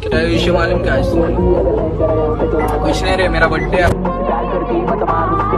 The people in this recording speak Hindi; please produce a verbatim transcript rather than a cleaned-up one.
क्या विषय मालूम क्या? कुछ नहीं रे, मेरा बर्थडे